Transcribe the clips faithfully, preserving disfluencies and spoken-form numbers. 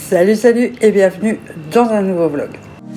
Salut salut et bienvenue dans un nouveau vlog.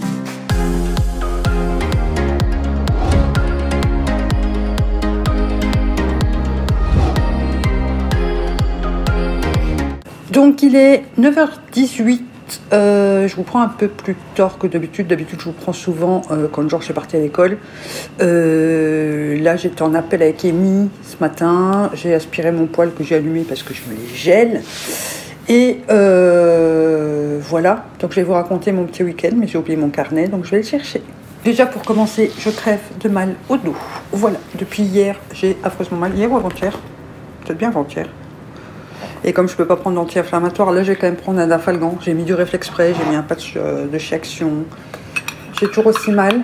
Donc il est neuf heures dix-huit, euh, je vous prends un peu plus tard que d'habitude. D'habitude je vous prends souvent euh, quand Georges est parti à l'école. Euh, là j'étais en appel avec Amy ce matin, j'ai aspiré mon poêle que j'ai allumé parce que je me les gèle. Et euh, voilà, donc je vais vous raconter mon petit week-end, mais j'ai oublié mon carnet, donc je vais le chercher. Déjà pour commencer, je crève de mal au dos. Voilà, depuis hier, j'ai affreusement mal, hier ou avant-hier, peut-être bien avant-hier. Et comme je ne peux pas prendre d'anti-inflammatoire, là je vais quand même prendre un Dafalgan. J'ai mis du Réflex Spray, j'ai mis un patch de chez Action. J'ai toujours aussi mal.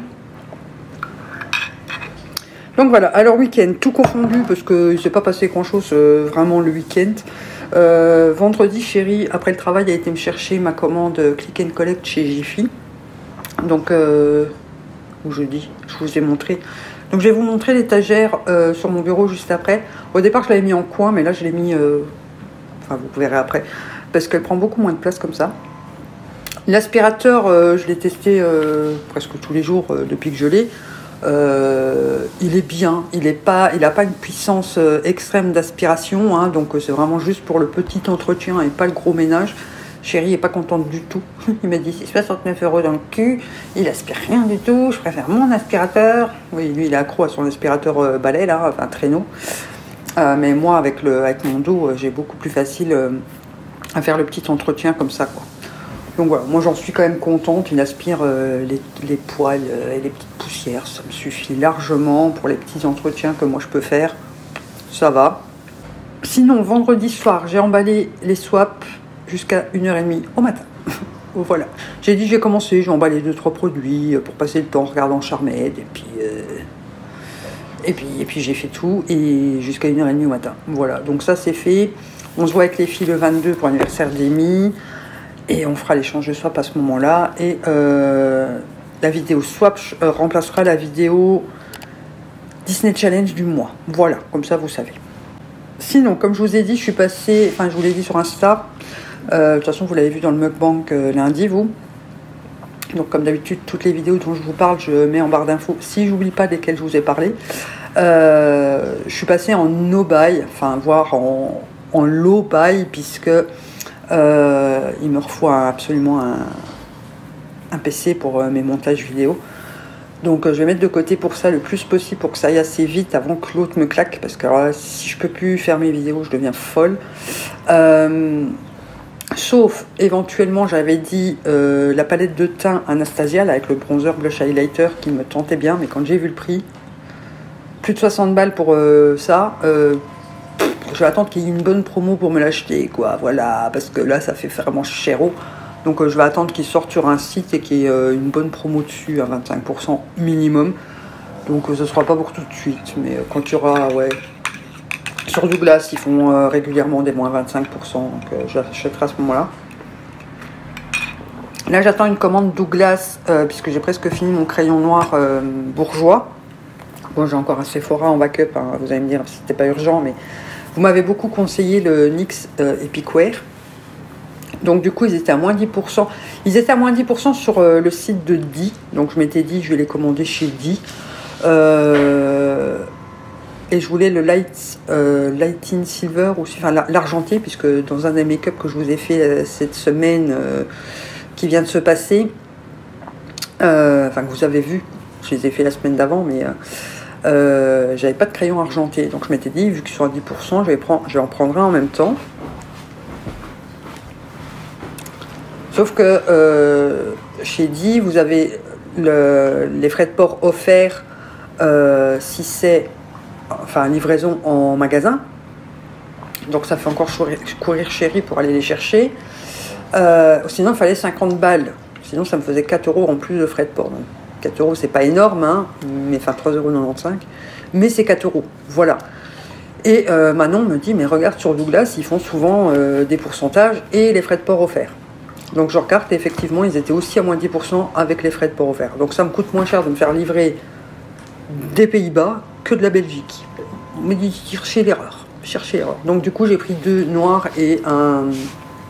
Donc voilà, alors week-end, tout confondu, parce qu'il ne s'est pas passé grand-chose euh, vraiment le week-end. Euh, vendredi, chérie, après le travail, a été me chercher ma commande Click and Collect chez Jiffy. Donc, euh, ou jeudi, je vous ai montré. Donc, je vais vous montrer l'étagère euh, sur mon bureau juste après. Au départ, je l'avais mis en coin, mais là, je l'ai mis... Euh, enfin, vous verrez après. Parce qu'elle prend beaucoup moins de place comme ça. L'aspirateur, euh, je l'ai testé euh, presque tous les jours euh, depuis que je l'ai. Euh, il est bien, il n'a pas, pas une puissance euh, extrême d'aspiration, hein, donc euh, c'est vraiment juste pour le petit entretien et pas le gros ménage. Chérie n'est pas contente du tout. Il m'a dit c'est soixante-neuf euros dans le cul, il aspire rien du tout, je préfère mon aspirateur. Oui, lui il est accro à son aspirateur euh, balai là, enfin traîneau. Euh, mais moi avec, le, avec mon dos, euh, j'ai beaucoup plus facile euh, à faire le petit entretien comme ça, quoi. Donc voilà, moi j'en suis quand même contente, il aspire euh, les, les poils euh, et les petites poussières, ça me suffit largement pour les petits entretiens que moi je peux faire, ça va. Sinon, vendredi soir, j'ai emballé les swaps jusqu'à une heure trente au matin. Voilà, j'ai dit j'ai commencé, j'ai emballé deux trois produits pour passer le temps en regardant Charmed, et puis, euh, et puis, et puis j'ai fait tout, et jusqu'à une heure trente au matin. Voilà, donc ça c'est fait, on se voit avec les filles le vingt-deux pour l'anniversaire d'Amy. Et on fera l'échange de swap à ce moment-là. Et euh, la vidéo swap euh, remplacera la vidéo Disney Challenge du mois. Voilà, comme ça vous savez. Sinon, comme je vous ai dit, je suis passée, enfin je vous l'ai dit sur Insta. Euh, de toute façon, vous l'avez vu dans le mukbang euh, lundi, vous. Donc comme d'habitude, toutes les vidéos dont je vous parle, je mets en barre d'infos. Si j'oublie pas desquelles je vous ai parlé. Euh, je suis passée en no buy, enfin voire en, en low buy, puisque... Euh, il me faut absolument un, un P C pour euh, mes montages vidéo. Donc euh, je vais mettre de côté pour ça le plus possible pour que ça aille assez vite avant que l'autre me claque. Parce que alors, si je peux plus faire mes vidéos, je deviens folle. Euh, sauf éventuellement, j'avais dit euh, la palette de teint Anastasia là, avec le bronzer blush highlighter qui me tentait bien. Mais quand j'ai vu le prix, plus de soixante balles pour euh, ça... Euh, je vais attendre qu'il y ait une bonne promo pour me l'acheter, quoi, voilà, parce que là, ça fait vraiment chéro. Donc, euh, je vais attendre qu'il sorte sur un site et qu'il y ait euh, une bonne promo dessus, à vingt-cinq pour cent minimum. Donc, euh, ce ne sera pas pour tout de suite, mais euh, quand il y aura, ouais... Sur Douglas, ils font euh, régulièrement des moins vingt-cinq pour cent, donc euh, j'achèterai à ce moment-là. Là, j'attends une commande Douglas, euh, puisque j'ai presque fini mon crayon noir euh, bourgeois. Bon, j'ai encore un Sephora en backup, hein, vous allez me dire si c'était pas urgent, mais... Vous m'avez beaucoup conseillé le N Y X euh, Epic Wear. Donc du coup, ils étaient à moins dix pour cent. Ils étaient à moins dix pour cent sur euh, le site de D. Donc je m'étais dit, je vais les commander chez D. Euh, et je voulais le Light, euh, Light in Silver, ou enfin l'argenté, puisque dans un des make-up que je vous ai fait euh, cette semaine euh, qui vient de se passer, euh, enfin que vous avez vu, je les ai fait la semaine d'avant, mais... Euh, Euh, j'avais pas de crayon argenté, donc je m'étais dit vu qu'ils sont à dix pour cent, je vais, prendre, je vais en prendre un en même temps. Sauf que euh, chez D, vous avez le, les frais de port offerts euh, si c'est enfin livraison en magasin, donc ça fait encore courir, courir chéri pour aller les chercher. Euh, sinon il fallait cinquante balles, sinon ça me faisait quatre euros en plus de frais de port. Donc quatre euros, c'est pas énorme, hein, mais enfin trois euros quatre-vingt-quinze, mais c'est quatre euros, voilà. Et euh, Manon me dit, mais regarde sur Douglas, ils font souvent euh, des pourcentages et les frais de port offerts. Donc je regarde et effectivement, ils étaient aussi à moins dix pour cent avec les frais de port offerts. Donc ça me coûte moins cher de me faire livrer des Pays-Bas que de la Belgique. On me dit, cherchez l'erreur, cherchez l'erreur. Donc du coup, j'ai pris deux noirs et un,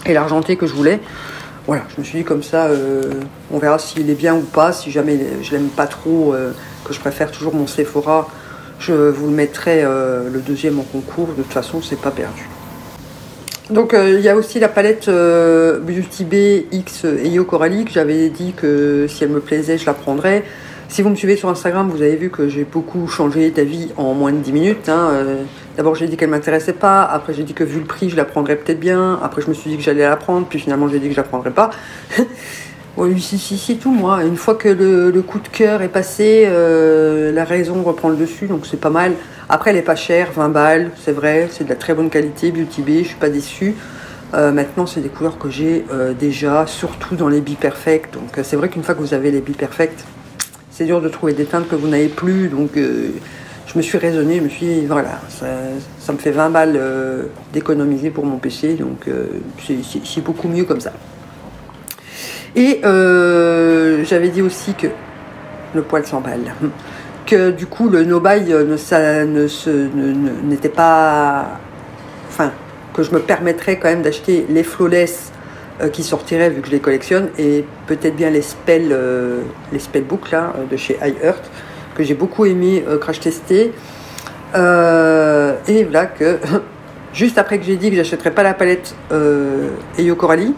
et l'argenté que je voulais. Voilà, je me suis dit comme ça, euh, on verra s'il est bien ou pas. Si jamais je l'aime pas trop, euh, que je préfère toujours mon Sephora, je vous le mettrai euh, le deuxième en concours. De toute façon, c'est pas perdu. Donc euh, il y a aussi la palette euh, Beauty Bay X Eyo Coralie, que j'avais dit que si elle me plaisait, je la prendrais. Si vous me suivez sur Instagram, vous avez vu que j'ai beaucoup changé d'avis en moins de dix minutes. Hein. Euh, D'abord, j'ai dit qu'elle ne m'intéressait pas. Après, j'ai dit que vu le prix, je la prendrais peut-être bien. Après, je me suis dit que j'allais la prendre. Puis finalement, j'ai dit que je la prendrais pas. Oui, si, si, si, tout moi. Une fois que le, le coup de cœur est passé, euh, la raison reprend le dessus. Donc, c'est pas mal. Après, elle n'est pas chère, vingt balles. C'est vrai, c'est de la très bonne qualité. Beauty Bay, je suis pas déçue. Euh, maintenant, c'est des couleurs que j'ai euh, déjà, surtout dans les Be Perfect. Donc, euh, c'est vrai qu'une fois que vous avez les Be Perfect, c'est dur de trouver des teintes que vous n'avez plus. Donc, euh, je me suis raisonnée. Je me suis dit, voilà, ça, ça me fait vingt balles euh, d'économiser pour mon P C. Donc, euh, c'est beaucoup mieux comme ça. Et euh, j'avais dit aussi que le poil s'emballe. Que du coup, le no-buy ne, ça, ne, se, ne, ne, n'était pas. Enfin, que je me permettrais quand même d'acheter les Flawless euh, qui sortiraient vu que je les collectionne, et peut-être bien les spell, euh, les spellbooks là, de chez iHeart, que j'ai beaucoup aimé euh, crash tester. Euh, et voilà que juste après que j'ai dit que j'achèterais pas la palette euh, Eyo Coralie,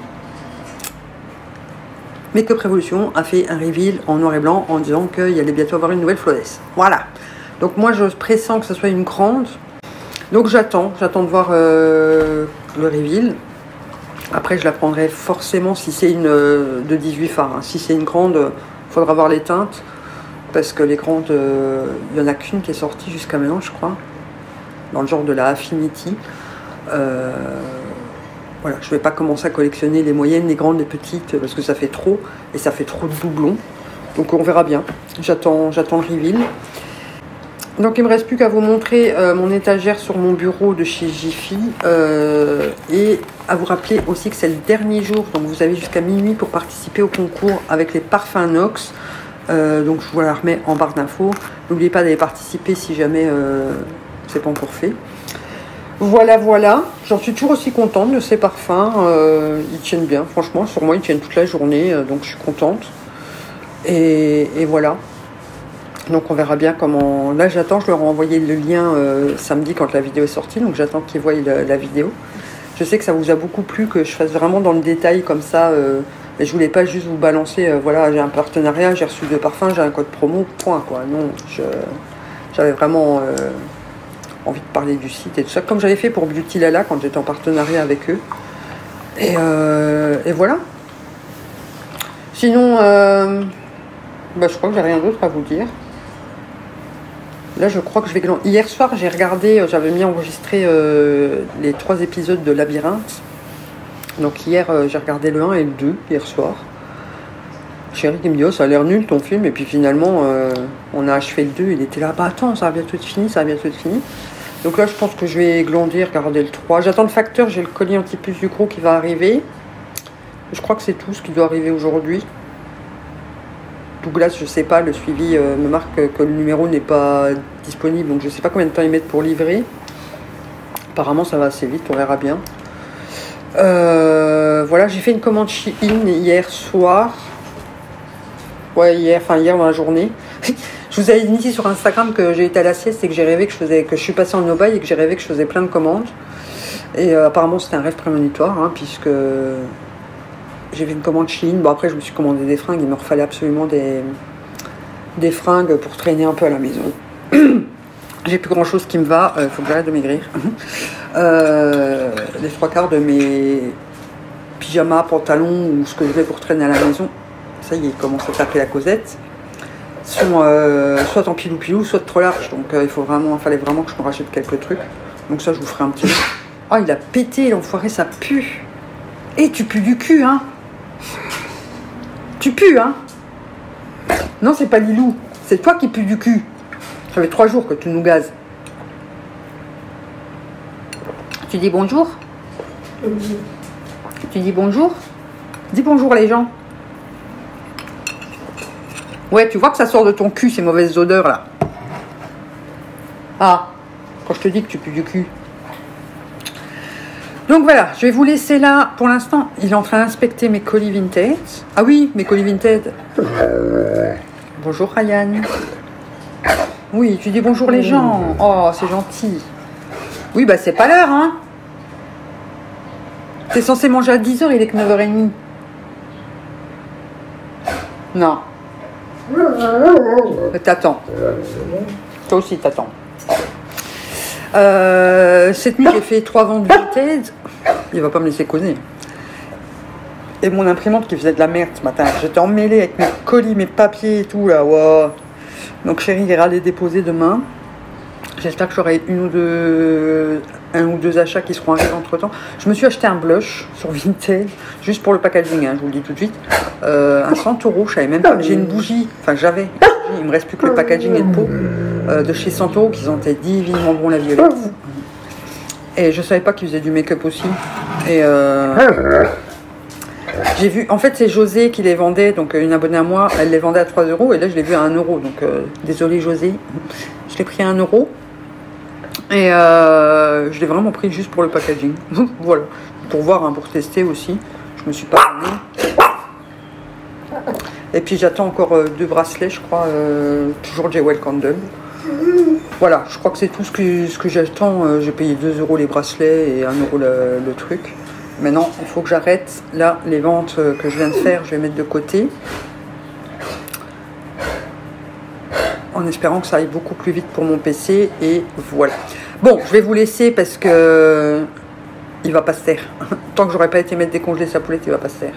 Make Up Revolution a fait un reveal en noir et blanc en disant qu'il allait bientôt avoir une nouvelle Flawless. Voilà. Donc moi je pressens que ce soit une grande. Donc j'attends, j'attends de voir euh, le reveal. Après je la prendrai forcément si c'est une euh, de dix-huit fards. Hein. Si c'est une grande, il faudra voir les teintes. Parce que les grandes, il euh, n'y en a qu'une qui est sortie jusqu'à maintenant, je crois. Dans le genre de la Affinity. Euh, voilà, je ne vais pas commencer à collectionner les moyennes, les grandes, les petites, parce que ça fait trop. Et ça fait trop de doublons. Donc on verra bien. J'attends j'attends le reveal. Donc il ne me reste plus qu'à vous montrer euh, mon étagère sur mon bureau de chez Jiffy. Euh, et à vous rappeler aussi que c'est le dernier jour. Donc vous avez jusqu'à minuit pour participer au concours avec les parfums Nox. Euh, donc je vous la remets en barre d'infos. N'oubliez pas d'aller participer si jamais euh, c'est pas encore fait. Voilà, voilà. J'en suis toujours aussi contente de ces parfums. Euh, ils tiennent bien, franchement. Sur moi, ils tiennent toute la journée. Euh, donc je suis contente. Et, et voilà. Donc on verra bien comment... Là, j'attends. Je leur ai envoyé le lien euh, samedi quand la vidéo est sortie. Donc j'attends qu'ils voient la, la vidéo. Je sais que ça vous a beaucoup plu que je fasse vraiment dans le détail comme ça. Euh, mais je voulais pas juste vous balancer, euh, voilà, j'ai un partenariat, j'ai reçu deux parfums, j'ai un code promo, point, quoi. Non, j'avais vraiment euh, envie de parler du site et tout ça, comme j'avais fait pour Beauty Lala quand j'étais en partenariat avec eux. Et, euh, et voilà. Sinon, euh, bah, je crois que j'ai rien d'autre à vous dire. Là, je crois que je vais... Hier soir, j'ai regardé, j'avais mis enregistré euh, les trois épisodes de Labyrinthe. Donc hier, euh, j'ai regardé le un et le deux, hier soir. Chérie qui me dit, oh, ça a l'air nul ton film. Et puis finalement, euh, on a achevé le deux. Il était là, bah attends, ça va bientôt être fini, ça va bientôt être fini. Donc là, je pense que je vais glander, regarder le trois. J'attends le facteur, j'ai le collier anti-puce du gros qui va arriver. Je crois que c'est tout ce qui doit arriver aujourd'hui. Douglas, je sais pas, le suivi euh, me marque que le numéro n'est pas disponible. Donc je sais pas combien de temps ils mettent pour livrer. Apparemment, ça va assez vite, on verra bien. Euh, voilà, j'ai fait une commande Shein hier soir. Ouais, hier, enfin hier dans la journée. Je vous avais dit sur Instagram que j'ai été à la sieste et que j'ai rêvé que je faisais, que je suis passée en no-buy et que j'ai rêvé que je faisais plein de commandes. Et euh, apparemment c'était un rêve prémonitoire, hein, puisque j'ai fait une commande Shein. Bon après je me suis commandé des fringues, il me refallait absolument des, des fringues pour traîner un peu à la maison. J'ai plus grand chose qui me va, il euh, faut que j'arrête de maigrir. euh, les trois quarts de mes pyjamas, pantalons ou ce que je vais pour traîner à la maison, ça y est, il commence à taper la causette, sont euh, soit en pilou-pilou, soit trop large. Donc euh, il faut vraiment, fallait vraiment que je me rachète quelques trucs. Donc ça, je vous ferai un petit. Ah, il a pété, l'enfoiré, ça pue. Et tu pues du cul, hein. Tu pues, hein. Non, c'est pas Lilou, c'est toi qui pues du cul. Ça fait trois jours que tu nous gazes. Tu dis bonjour? Oui. Tu dis bonjour? Dis bonjour les gens. Ouais, tu vois que ça sort de ton cul, ces mauvaises odeurs là. Ah, quand je te dis que tu pues du cul. Donc voilà, je vais vous laisser là. Pour l'instant, il est en train d'inspecter mes colis Vinted. Ah oui, mes colis Vinted. Bonjour Ryan. Oui, tu dis bonjour les gens. Oh, c'est gentil. Oui, bah c'est pas l'heure, hein. T'es censé manger à dix heures, il est que neuf heures trente. Non. T'attends. Toi aussi, t'attends. Euh, cette nuit, j'ai fait trois ventes Vinted. Il va pas me laisser causer. Et mon imprimante qui faisait de la merde ce matin. J'étais emmêlée avec mes colis, mes papiers et tout là. Wow. Donc chérie ira les déposer demain. J'espère que j'aurai une ou deux, un ou deux achats qui seront arrivés entre temps. Je me suis acheté un blush sur Vinted, juste pour le packaging, hein, je vous le dis tout de suite. Euh, un cent euros, je savais même pas. J'ai une bougie, enfin j'avais. Il me reste plus que le packaging et le pot euh, de chez cent euros qui sentaient divinement bon la violette. Et je savais pas qu'ils faisaient du make-up aussi. Et euh, j'ai vu, en fait c'est José qui les vendait, donc une abonnée à moi, elle les vendait à trois euros et là je l'ai vu à un euro. Donc euh, désolé José, je l'ai pris à un euro. Et euh, je l'ai vraiment pris juste pour le packaging. Voilà, pour voir, hein, pour tester aussi. Je me suis pas donné. Et puis j'attends encore euh, deux bracelets, je crois, euh, toujours Jewel Candle. Voilà, je crois que c'est tout ce que, ce que j'attends. Euh, J'ai payé deux euros les bracelets et un euro le, le truc. Maintenant, il faut que j'arrête. Là, les ventes que je viens de faire, je vais mettre de côté. En espérant que ça aille beaucoup plus vite pour mon P C. Et voilà. Bon, je vais vous laisser parce que il va pas se taire. Tant que j'aurais pas été mettre des congelés sa poulette, il va pas se taire.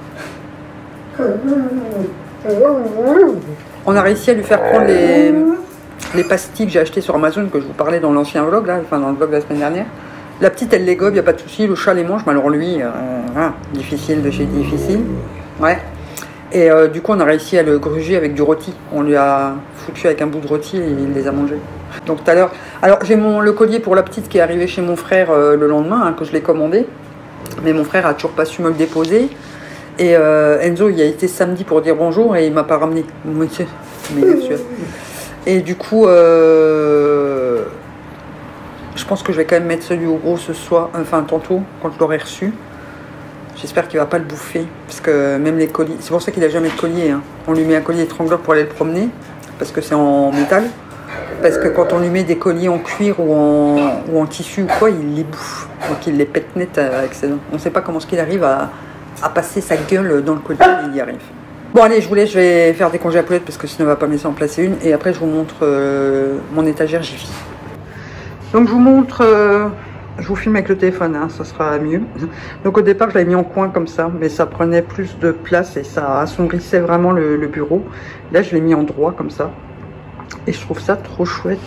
On a réussi à lui faire prendre les, les pastilles que j'ai achetées sur Amazon, que je vous parlais dans l'ancien vlog, là, enfin dans le vlog de la semaine dernière. La petite, elle les gobe, il n'y a pas de souci. Le chat les mange, mais alors lui, euh, ah, difficile de chez difficile. Ouais. Et euh, du coup, on a réussi à le gruger avec du rôti. On lui a foutu avec un bout de rôti et il les a mangés. Donc tout à l'heure... Alors, j'ai mon le collier pour la petite qui est arrivé chez mon frère euh, le lendemain, hein, que je l'ai commandé. Mais mon frère a toujours pas su me le déposer. Et euh, Enzo, il a été samedi pour dire bonjour et il m'a pas ramené. Monsieur, mais et du coup, euh, je pense que je vais quand même mettre celui au gros ce soir, enfin tantôt, quand je l'aurai reçu. J'espère qu'il va pas le bouffer, parce que même les colliers, c'est pour ça qu'il a jamais de collier. Hein. On lui met un collier étrangleur pour aller le promener, parce que c'est en métal. Parce que quand on lui met des colliers en cuir ou en, ou en tissu ou quoi, il les bouffe. Donc il les pète net avec ses dents. On ne sait pas comment ce qu'il arrive à, à passer sa gueule dans le collier, il y arrive. Bon allez, je vous laisse, je vais faire des congés à poulettes parce que sinon il ne va pas me laisser en placer une. Et après je vous montre euh, mon étagère Jiffy. Donc je vous montre, euh, je vous filme avec le téléphone, hein, ça sera mieux. Donc au départ je l'avais mis en coin comme ça, mais ça prenait plus de place et ça assombrissait vraiment le, le bureau. Là je l'ai mis en droit comme ça. Et je trouve ça trop chouette.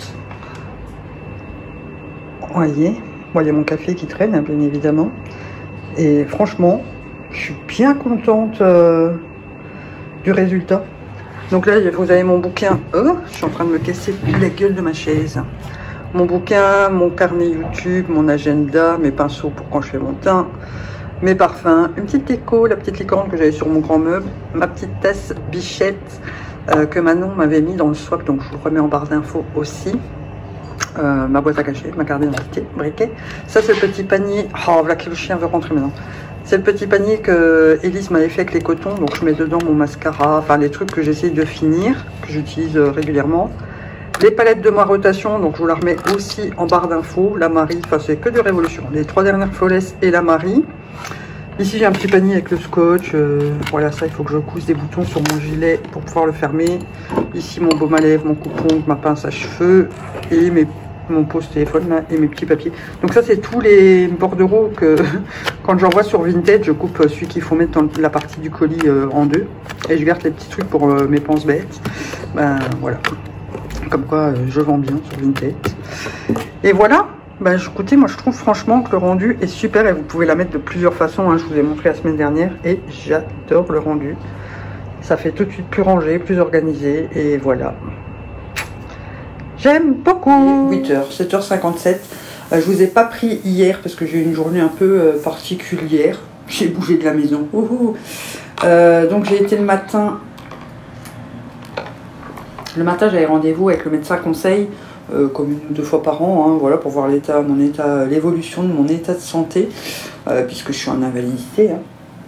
Vous voyez, moi il y a mon café qui traîne, hein, bien évidemment. Et franchement, je suis bien contente euh, du résultat. Donc là, vous avez mon bouquin. Oh, je suis en train de me casser la gueule de ma chaise. Mon bouquin, mon carnet YouTube, mon agenda, mes pinceaux pour quand je fais mon teint, mes parfums, une petite déco, la petite licorne que j'avais sur mon grand meuble, ma petite tasse Bichette euh, que Manon m'avait mis dans le swap, donc je vous le remets en barre d'infos aussi. Euh, ma boîte à cacher, ma carte d'identité, briquet. Ça c'est le petit panier. Oh, voilà que le chien veut rentrer maintenant. C'est le petit panier que Elise m'avait fait avec les cotons, donc je mets dedans mon mascara, enfin les trucs que j'essaye de finir, que j'utilise régulièrement. Les palettes de ma rotation, donc je vous la remets aussi en barre d'infos. La Marie, enfin c'est que de révolution. Les trois dernières Flawless et la Marie. Ici j'ai un petit panier avec le scotch. Euh, voilà, ça il faut que je couse des boutons sur mon gilet pour pouvoir le fermer. Ici mon baume à lèvres, mon coupe-ongle, ma pince à cheveux et mes, mon pose téléphone là, et mes petits papiers. Donc ça c'est tous les bordereaux que quand j'envoie sur Vinted, je coupe celui qu'il faut mettre dans la partie du colis euh, en deux. Et je garde les petits trucs pour euh, mes penses bêtes. Ben voilà. Comme quoi euh, je vends bien sur Vinted. Et voilà, bah, écoutez, moi je trouve franchement que le rendu est super et vous pouvez la mettre de plusieurs façons, hein, je vous ai montré la semaine dernière et j'adore le rendu. Ça fait tout de suite plus rangé, plus organisé et voilà. J'aime beaucoup. huit heures, sept heures cinquante-sept. Euh, je vous ai pas pris hier parce que j'ai eu une journée un peu euh, particulière. J'ai bougé de la maison. Oh, oh. Euh, donc j'ai été le matin... Le matin, j'avais rendez-vous avec le médecin conseil euh, comme une ou deux fois par an, hein, voilà, pour voir l'état, mon état, l'évolution de mon état de santé, euh, puisque je suis en invalidité. Hein.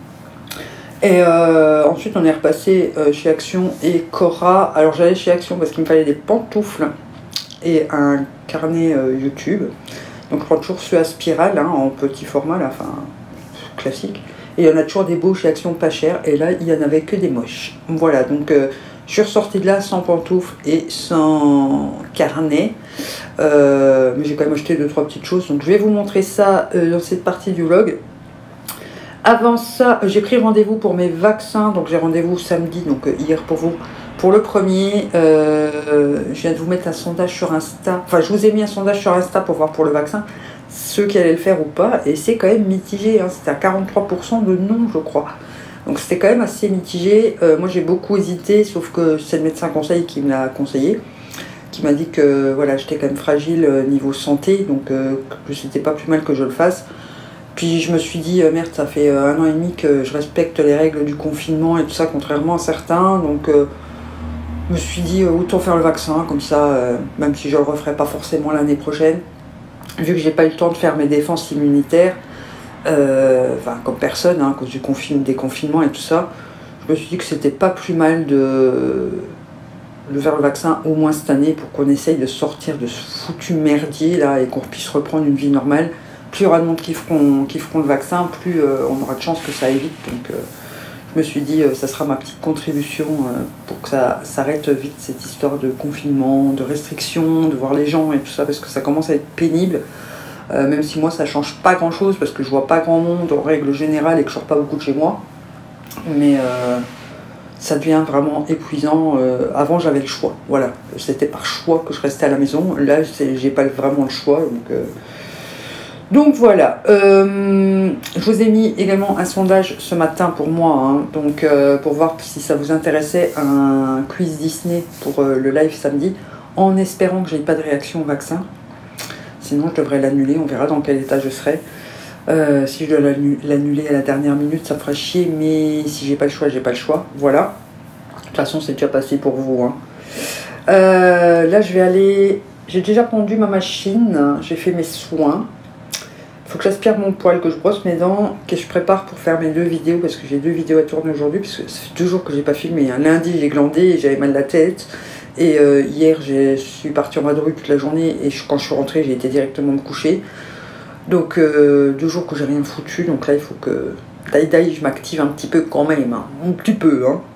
Et euh, ensuite, on est repassé euh, chez Action et Cora. Alors, j'allais chez Action parce qu'il me fallait des pantoufles et un carnet euh, YouTube. Donc, je prends toujours ceux à spirale, hein, en petit format, là, enfin, classique. Et il y en a toujours des beaux chez Action pas cher. Et là, il n'y en avait que des moches. Voilà, donc euh, je suis ressortie de là sans pantoufles et sans carnet. Euh, mais j'ai quand même acheté deux trois petites choses. Donc, je vais vous montrer ça euh, dans cette partie du vlog. Avant ça, j'ai pris rendez-vous pour mes vaccins, donc j'ai rendez-vous samedi, donc euh, hier pour vous, pour le premier. Euh, je viens de vous mettre un sondage sur Insta, enfin je vous ai mis un sondage sur Insta pour voir pour le vaccin, ceux qui allaient le faire ou pas, et c'est quand même mitigé, hein, c'était à quarante-trois pour cent de non, je crois. Donc c'était quand même assez mitigé. Euh, moi j'ai beaucoup hésité, sauf que c'est le médecin conseil qui me l'a conseillé, qui m'a dit que voilà, j'étais quand même fragile euh, niveau santé, donc euh, que c'était pas plus mal que je le fasse. Puis je me suis dit, euh, merde, ça fait euh, un an et demi que je respecte les règles du confinement et tout ça, contrairement à certains. Donc euh, je me suis dit, euh, autant faire le vaccin, comme ça, euh, même si je ne le referai pas forcément l'année prochaine. Vu que j'ai pas eu le temps de faire mes défenses immunitaires, euh, enfin comme personne, hein, à cause du confin des confinements et tout ça, je me suis dit que c'était pas plus mal de, de faire le vaccin au moins cette année pour qu'on essaye de sortir de ce foutu merdier là et qu'on puisse reprendre une vie normale. Plus il y aura de monde qui feront, qui feront le vaccin, plus euh, on aura de chance que ça évite. Donc euh, je me suis dit, euh, ça sera ma petite contribution euh, pour que ça s'arrête vite, cette histoire de confinement, de restrictions, de voir les gens et tout ça, parce que ça commence à être pénible. Euh, même si moi, ça change pas grand-chose, parce que je vois pas grand monde en règle générale et que je sors pas beaucoup de chez moi. Mais euh, ça devient vraiment épuisant. Euh, avant, j'avais le choix. Voilà, c'était par choix que je restais à la maison. Là, j'ai pas vraiment le choix, donc... Euh, Donc voilà, euh, je vous ai mis également un sondage ce matin pour moi, hein, donc euh, pour voir si ça vous intéressait, un quiz Disney pour euh, le live samedi, en espérant que je n'ai pas de réaction au vaccin. Sinon je devrais l'annuler, on verra dans quel état je serai. Euh, si je dois l'annuler à la dernière minute, ça me fera chier, mais si j'ai pas le choix, j'ai pas le choix. Voilà. De toute façon, c'est déjà passé pour vous. Hein. Euh, là, je vais aller... J'ai déjà pendu ma machine, j'ai fait mes soins. Il faut que j'aspire mon poil, que je brosse mes dents, que je prépare pour faire mes deux vidéos, parce que j'ai deux vidéos à tourner aujourd'hui, parce que ça fait deux jours que j'ai pas filmé. Hein. Lundi, j'ai glandé et j'avais mal à la tête. Et euh, hier, je suis partie en vadrouille toute la journée, et je, quand je suis rentrée, j'ai été directement me coucher. Donc, euh, deux jours que j'ai rien foutu, donc là, il faut que... Daï daï, je m'active un petit peu quand même, hein. Un petit peu, hein.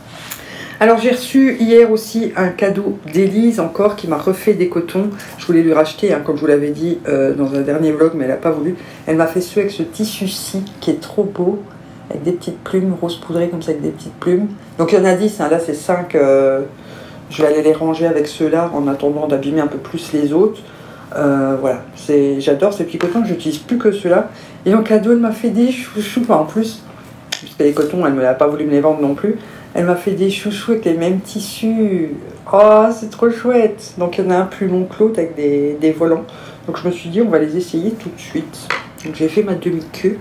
Alors j'ai reçu hier aussi un cadeau d'Élise encore qui m'a refait des cotons. Je voulais lui racheter, hein, comme je vous l'avais dit euh, dans un dernier vlog, mais elle n'a pas voulu. Elle m'a fait ceux avec ce tissu-ci qui est trop beau, avec des petites plumes rose poudrées comme ça, avec des petites plumes. Donc il y en a dix, hein, là c'est cinq. Euh, je vais aller les ranger avec ceux-là en attendant d'abîmer un peu plus les autres. Euh, voilà, j'adore ces petits cotons, j'utilise plus que ceux-là. Et en cadeau, elle m'a fait des chouchous, enfin, en plus, puisque les cotons, elle ne m'a pas voulu me les vendre non plus. Elle m'a fait des chouchous avec les mêmes tissus. Oh, c'est trop chouette. Donc, il y en a un plus long que l'autre avec des, des volants. Donc, je me suis dit, on va les essayer tout de suite. Donc, j'ai fait ma demi-queue.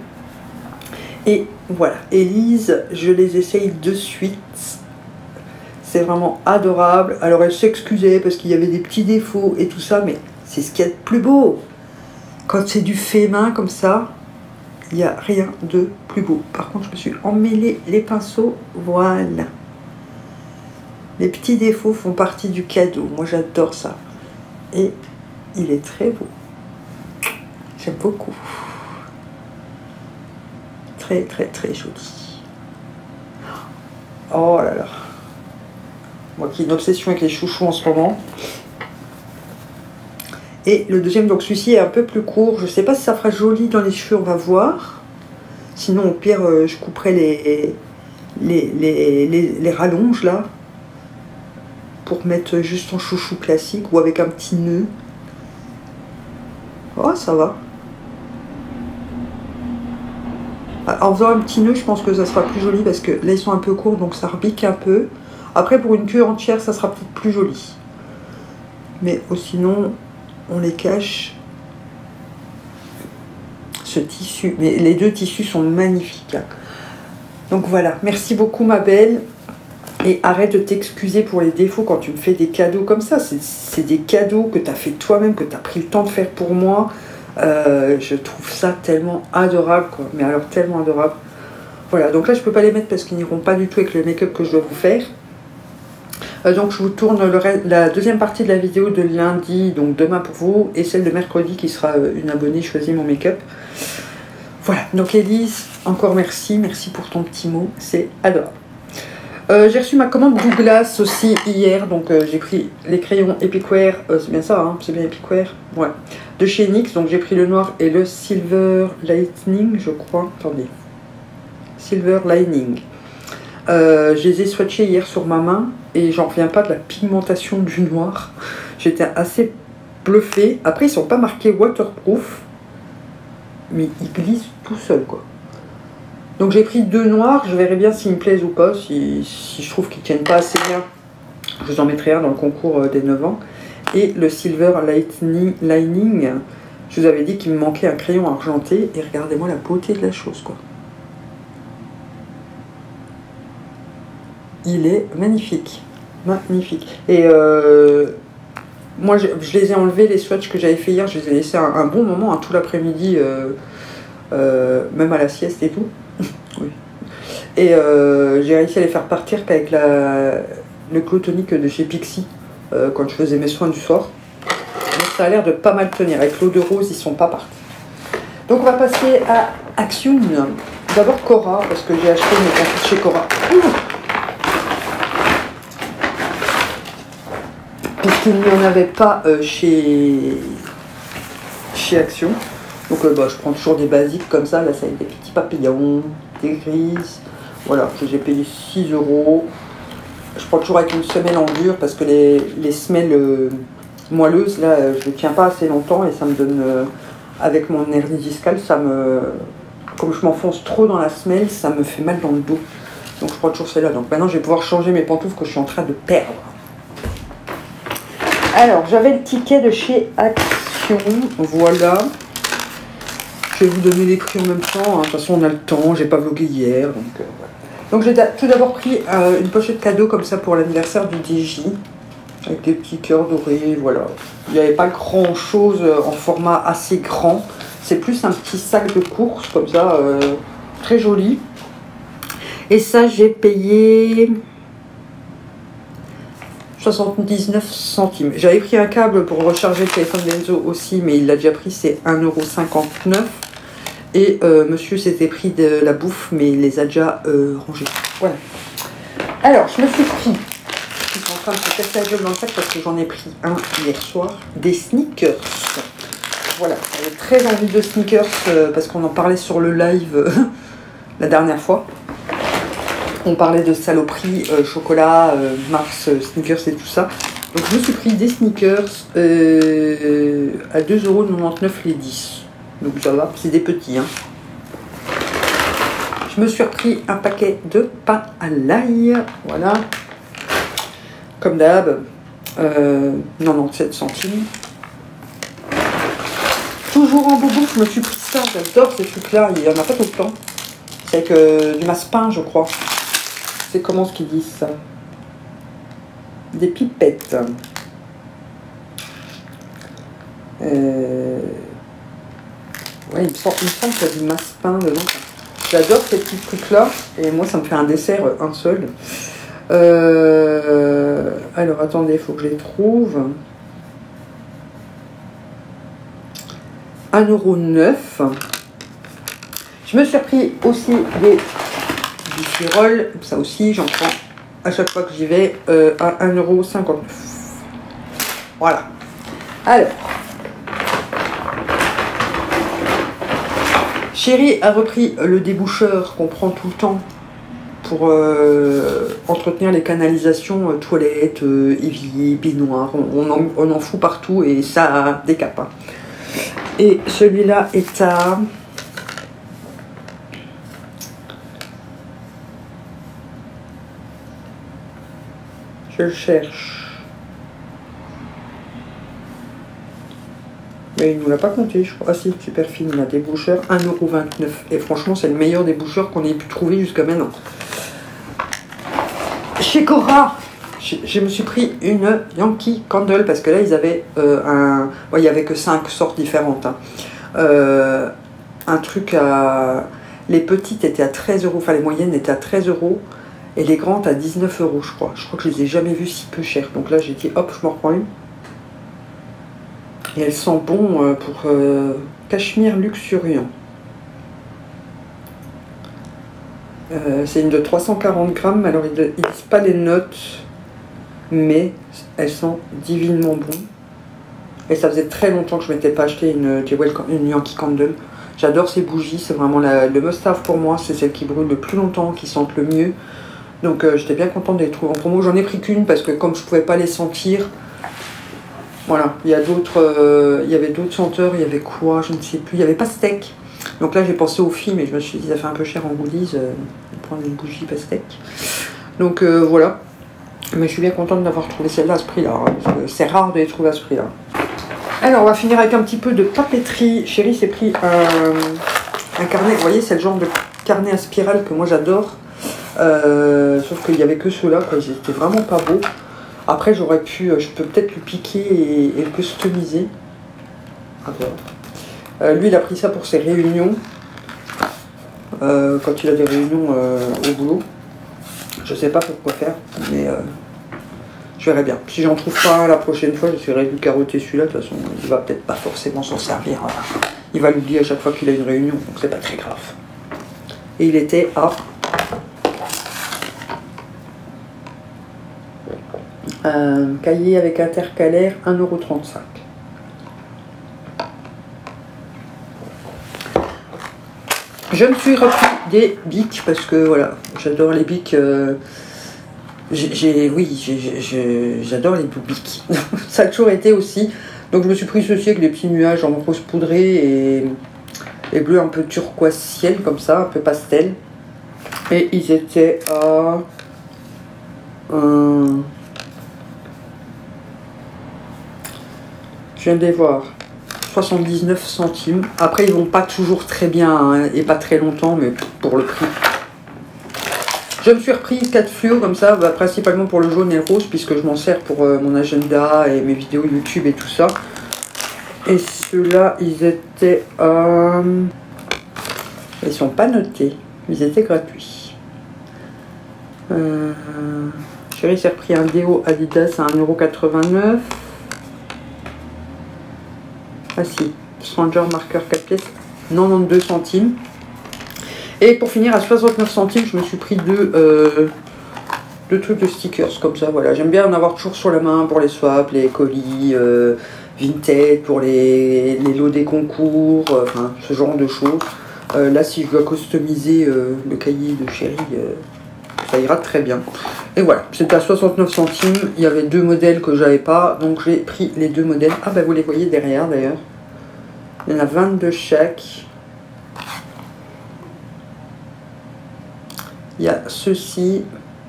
Et voilà, Élise, je les essaye de suite. C'est vraiment adorable. Alors, elle s'excusait parce qu'il y avait des petits défauts et tout ça. Mais c'est ce qu'il y a de plus beau. Quand c'est du fait main comme ça, il n'y a rien de plus beau. Par contre, je me suis emmêlé les pinceaux. Voilà. Les petits défauts font partie du cadeau. Moi, j'adore ça. Et il est très beau. J'aime beaucoup. Très, très, très joli. Oh là là. Moi qui ai une obsession avec les chouchous en ce moment. Et le deuxième, donc celui-ci est un peu plus court. Je ne sais pas si ça fera joli dans les cheveux, on va voir. Sinon, au pire, euh, je couperai les, les, les, les, les rallonges, là. Pour mettre juste en chouchou classique ou avec un petit nœud. Oh, ça va. En faisant un petit nœud, je pense que ça sera plus joli parce que là, ils sont un peu courts, donc ça rebique un peu. Après, pour une queue entière, ça sera peut-être plus joli. Mais oh, sinon... on les cache. Ce tissu, mais les deux tissus sont magnifiques. Donc voilà, merci beaucoup ma belle. Et arrête de t'excuser pour les défauts quand tu me fais des cadeaux comme ça. C'est des cadeaux que tu as fait toi-même, que tu as pris le temps de faire pour moi. Euh, je trouve ça tellement adorable, quoi. Mais alors tellement adorable. Voilà, donc là je peux pas les mettre parce qu'ils n'iront pas du tout avec le make-up que je dois vous faire. Euh, donc je vous tourne le reste, la deuxième partie de la vidéo de lundi, donc demain pour vous, et celle de mercredi qui sera euh, une abonnée choisit mon make-up. Voilà, donc Élise, encore merci, merci pour ton petit mot, c'est adorable. Euh, j'ai reçu ma commande Douglas aussi hier, donc euh, j'ai pris les crayons Epicware, euh, c'est bien ça, hein, c'est bien Epicware, ouais, de chez N Y X, donc j'ai pris le noir et le Silver Lightning, je crois, attendez, Silver Lining. Euh, je les ai swatchés hier sur ma main et j'en reviens pas de la pigmentation du noir, j'étais assez bluffée. Après ils sont pas marqués waterproof, mais ils glissent tout seuls, quoi. Donc j'ai pris deux noirs, je verrai bien s'ils me plaisent ou pas, si, si je trouve qu'ils tiennent pas assez bien, je vous en mettrai un dans le concours des neuf ans. Et le Silver Lightning, Lining, je vous avais dit qu'il me manquait un crayon argenté, et regardez-moi la beauté de la chose, quoi. Il est magnifique, magnifique. Et euh, moi je, je les ai enlevés, les swatchs que j'avais fait hier, je les ai laissés un, un bon moment, hein, tout l'après-midi, euh, euh, même à la sieste et tout. Oui. Et euh, j'ai réussi à les faire partir qu'avec la, le glow tonic de chez Pixi euh, quand je faisais mes soins du soir. Donc ça a l'air de pas mal tenir. Avec l'eau de rose, ils sont pas partis. Donc on va passer à Action. D'abord Cora, parce que j'ai acheté mes pantoufles chez Cora. Puisqu'il n'y en avait pas euh, chez, chez Action. Donc euh, bah, je prends toujours des basiques comme ça. Là, ça a des petits papillons, des grises. Voilà, que j'ai payé six euros. Je prends toujours avec une semelle en dur parce que les, les semelles euh, moelleuses, là, euh, je ne tiens pas assez longtemps et ça me donne, euh, avec mon hernie discale, ça me, comme je m'enfonce trop dans la semelle, ça me fait mal dans le dos. Donc je prends toujours celle-là. Donc maintenant, je vais pouvoir changer mes pantoufles que je suis en train de perdre. Alors, j'avais le ticket de chez Action. Voilà. Je vais vous donner les prix en même temps. Hein. De toute façon, on a le temps. J'ai pas vlogué hier. Donc, euh, voilà. Donc j'ai tout d'abord pris euh, une pochette cadeau comme ça pour l'anniversaire du D J. Avec des petits cœurs dorés. Voilà. Il n'y avait pas grand chose en format assez grand. C'est plus un petit sac de course comme ça. Euh, très joli. Et ça, j'ai payé soixante-dix-neuf centimes. J'avais pris un câble pour recharger le téléphone d'Enzo aussi, mais il l'a déjà pris, c'est un euro cinquante-neuf. Et euh, monsieur s'était pris de la bouffe, mais il les a déjà euh, rangés. Voilà. Alors, je me suis pris, je suis en train de se casser la gueule dans le sac parce que j'en ai pris un hier soir, des sneakers. Voilà, j'avais très envie de sneakers euh, parce qu'on en parlait sur le live euh, la dernière fois. On parlait de saloperies, euh, chocolat, euh, Mars, euh, sneakers et tout ça. Donc je me suis pris des sneakers euh, à deux euros quatre-vingt-dix-neuf les dix. Donc ça va, c'est des petits. Hein. Je me suis repris un paquet de pain à l'ail. Voilà. Comme d'hab. Euh, quatre-vingt-dix-sept centimes. Toujours en boubou, je me suis pris ça. J'adore ces trucs-là. Il n'y en a pas tout le temps. C'est avec euh, du massepain, je crois. C'est comment ce qu'ils disent ça? Des pipettes. Euh... Ouais, il me semble, il me semble qu'il y a du massepain dedans. J'adore ces petits trucs-là. Et moi, ça me fait un dessert, un seul. Euh... Alors, attendez, il faut que je les trouve. un euro neuf. Je me suis repris aussi des Girol, ça aussi j'en prends à chaque fois que j'y vais euh, à un euro cinquante-neuf. Voilà. Alors, Chérie a repris le déboucheur qu'on prend tout le temps pour euh, entretenir les canalisations, euh, toilettes, euh, évier, baignoire. On, on, en, on en fout partout et ça décape. Hein. Et celui-là est à je le cherche. Mais il ne nous l'a pas compté, je crois. Ah si, super film, la déboucheur, un euro vingt-neuf. Et franchement, c'est le meilleur déboucheur qu'on ait pu trouver jusqu'à maintenant. Chez Cora, je, je me suis pris une Yankee Candle parce que là ils avaient euh, un... Ouais, il n'y avait que cinq sortes différentes. Hein. Euh, un truc à... Les petites étaient à treize euros, enfin les moyennes étaient à treize euros et les grandes à dix-neuf euros je crois. Je crois que je les ai jamais vues si peu chères. Donc là j'ai dit hop, je m'en reprends une. Et elles sont bon pour euh, cachemire luxuriant. Euh, c'est une de trois cent quarante grammes, alors ils ne disent pas les notes, mais elles sont divinement bonnes. Et ça faisait très longtemps que je ne m'étais pas acheté une, une Yankee Candle. J'adore ces bougies, c'est vraiment la, le must-have pour moi, c'est celle qui brûle le plus longtemps, qui sente le mieux. Donc euh, j'étais bien contente de les trouver en promo. J'en ai pris qu'une parce que comme je ne pouvais pas les sentir, voilà, il y a d'autres, euh, il y avait d'autres senteurs, il y avait quoi, je ne sais plus, il y avait pastèque. Donc là j'ai pensé aux filles, mais je me suis dit ça fait un peu cher en goodies euh, de prendre une bougie pastèque. Donc euh, voilà, mais je suis bien contente d'avoir trouvé celle-là à ce prix-là, hein, parce que c'est rare de les trouver à ce prix-là. Alors on va finir avec un petit peu de papeterie. Chérie s'est pris un, un carnet, vous voyez c'est le genre de carnet à spirale que moi j'adore. Euh, sauf qu'il n'y avait que ceux-là, ils étaient vraiment pas beaux. Après j'aurais pu, je peux peut-être le piquer et, et le customiser. À voir. Euh, lui il a pris ça pour ses réunions. Euh, quand il a des réunions euh, au boulot. Je sais pas pourquoi faire, mais euh, je verrai bien. Si j'en trouve pas la prochaine fois, j'essaierai de carotter celui-là. De toute façon, il va peut-être pas forcément s'en servir. Il va l'oublier à chaque fois qu'il a une réunion, donc c'est pas très grave. Et il était à un cahier avec intercalaire, un euro trente-cinq. Je me suis repris des bics parce que voilà, j'adore les bics. Euh, j'ai, oui, j'adore les bics. Ça a toujours été aussi. Donc je me suis pris ceci avec des petits nuages en rose poudré et, et bleu un peu turquoise ciel comme ça, un peu pastel. Et ils étaient à euh, je viens de les voir. soixante-dix-neuf centimes. Après, ils vont pas toujours très bien hein, et pas très longtemps, mais pour le prix. Je me suis repris quatre fluos comme ça, bah, principalement pour le jaune et le rose, puisque je m'en sers pour euh, mon agenda et mes vidéos YouTube et tout ça. Et ceux-là, ils étaient... Euh... Ils sont pas notés, ils étaient gratuits. Euh... Chérie s'est repris un déo Adidas à un euro quatre-vingt-neuf. Ah si, Stranger marqueur quatre pièces, quatre-vingt-douze centimes. Et pour finir, à soixante-neuf centimes, je me suis pris deux, euh, deux trucs de stickers comme ça. Voilà, j'aime bien en avoir toujours sur la main pour les swaps, les colis, euh, Vinted, pour les, les lots des concours, euh, enfin ce genre de choses. Euh, là, si je dois customiser euh, le cahier de chérie, euh, ça ira très bien. Et voilà, c'était à soixante-neuf centimes. Il y avait deux modèles que j'avais pas, donc j'ai pris les deux modèles. Ah bah vous les voyez derrière d'ailleurs. Il y en a vingt-deux chaque. Il y a ceux-ci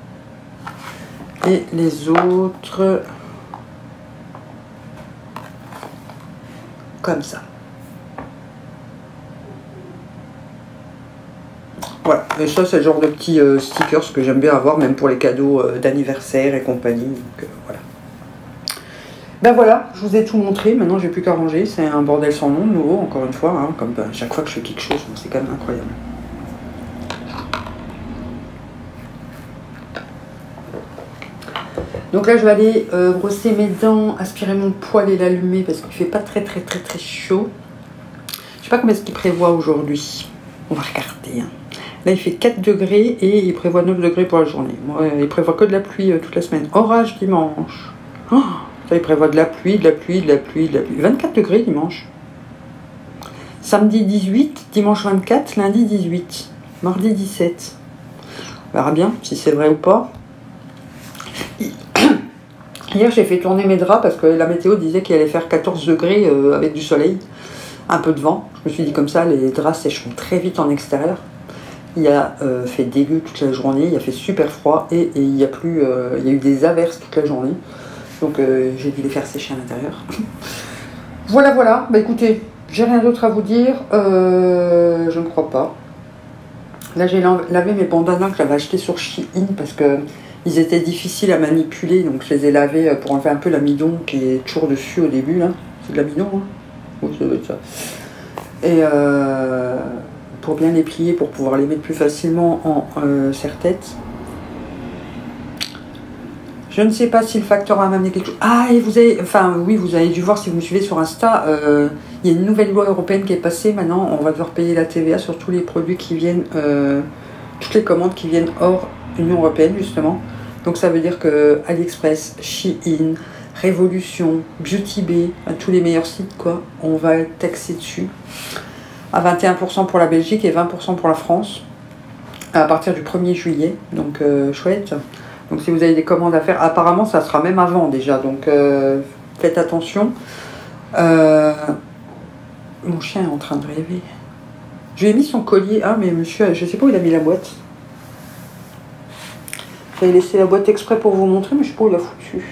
et les autres comme ça. Voilà, et ça c'est le genre de petits euh, stickers que j'aime bien avoir, même pour les cadeaux euh, d'anniversaire et compagnie. Donc euh, voilà. Ben voilà, je vous ai tout montré, maintenant j'ai plus qu'à ranger, c'est un bordel sans nom, nouveau, encore une fois, hein, comme ben, chaque fois que je fais quelque chose, c'est quand même incroyable. Donc là je vais aller euh, brosser mes dents, aspirer mon poêle et l'allumer parce qu'il fait pas très très très très chaud. Je sais pas combien est-ce qu'il prévoit aujourd'hui, on va regarder. Hein. Là il fait quatre degrés et il prévoit neuf degrés pour la journée. Moi, il prévoit que de la pluie euh, toute la semaine. Orage dimanche. Oh, ça il prévoit de la pluie, de la pluie, de la pluie, de la pluie. vingt-quatre degrés dimanche. Samedi dix-huit, dimanche vingt-quatre, lundi dix-huit, mardi dix-sept. On verra bien si c'est vrai ou pas. Hier j'ai fait tourner mes draps parce que la météo disait qu'il allait faire quatorze degrés euh, avec du soleil, un peu de vent. Je me suis dit comme ça les draps sécheront très vite en extérieur. Il a euh, fait dégueu toute la journée, il a fait super froid et, et il y a plus, euh, il y a eu des averses toute la journée. Donc euh, j'ai dû les faire sécher à l'intérieur. Voilà voilà, bah écoutez, j'ai rien d'autre à vous dire, euh, je ne crois pas. Là j'ai lavé mes bandanas que j'avais acheté sur Shein parce que Ils étaient difficiles à manipuler, donc je les ai lavés pour enlever un peu l'amidon qui est toujours dessus au début, là. C'est de l'amidon, hein? Oui, ça doit être ça. Et euh, pour bien les plier, pour pouvoir les mettre plus facilement en euh, serre-tête. Je ne sais pas si le facteur a amené quelque chose. Ah, et vous avez, enfin oui, vous avez dû voir si vous me suivez sur Insta, euh, il y a une nouvelle loi européenne qui est passée. Maintenant, on va devoir payer la T V A sur tous les produits qui viennent, euh, toutes les commandes qui viennent hors Union européenne, justement. Donc ça veut dire que AliExpress, Shein, Révolution, Beauty Bay, tous les meilleurs sites, quoi, on va être taxé dessus. À vingt et un pour cent pour la Belgique et vingt pour cent pour la France, à partir du premier juillet. Donc euh, chouette. Donc si vous avez des commandes à faire, apparemment ça sera même avant déjà, donc euh, faites attention. Euh, mon chien est en train de rêver. Je lui ai mis son collier, ah mais monsieur, je sais pas où il a mis la boîte. J'avais laissé la boîte exprès pour vous montrer, mais je sais pas où il a foutu.